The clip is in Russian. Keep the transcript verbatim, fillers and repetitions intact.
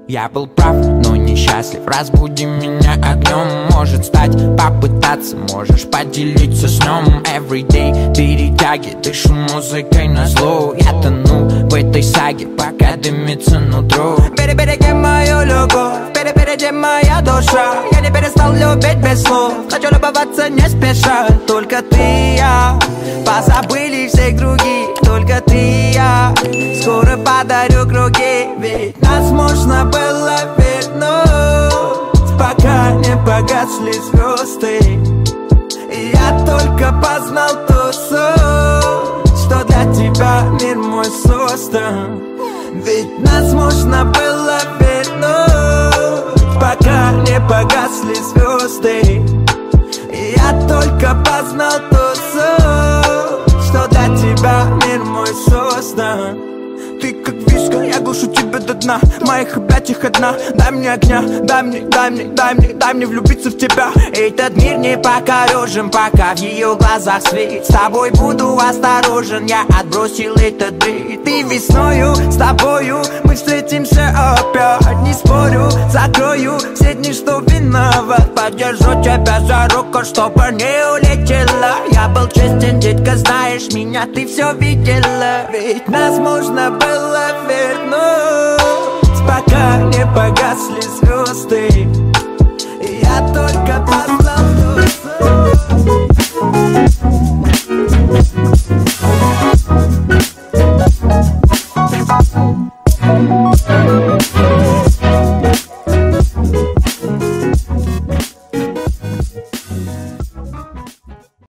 Я был прав, но несчастлив. Разбуди меня огнем. Может стать, попытаться. Можешь поделиться сном. Everyday перетяги. Дышу музыкой назло. Я тону в этой саге, пока дымится нутро. Перебереги мою любовь, перебереги моя душа. Я не перестал любить без слов. Хочу любоваться не спеша. Только ты и я. Позабыли всех других. Только ты и я. Скоро подарю круги. Ведь нас можно было вернуть, пока не погасли звезды. И я только познал ту суть, что для тебя мир мой создан. Ведь нас можно было вернуть, пока не погасли звезды. И я только познал ту суть, что для тебя мир мой создан. Ты как виска, я глушу тебя до дна. В моих объятиях одна. Дай мне огня, дай мне, дай мне, дай мне, дай мне влюбиться в тебя. Этот мир не покорежен, пока в ее глазах свет. С тобой буду осторожен, я отбросил этот бред. Ты весною, с тобою мы встретимся опять. Не спорю, закрою все дни, что виноват. Подержу тебя за руку, чтобы не улетела. Я был честен, детка, знаешь меня, ты все видела. Ведь нас можно было вернуть, пока не погасли звезды.